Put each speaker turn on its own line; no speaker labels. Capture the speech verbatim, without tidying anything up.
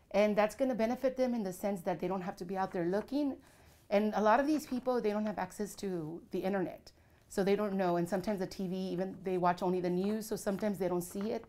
And that's going to benefit them in the sense that they don't have to be out there looking. And a lot of these people, they don't have access to the internet. So they don't know. And sometimes the T V, even they watch only the news, so sometimes they don't see it.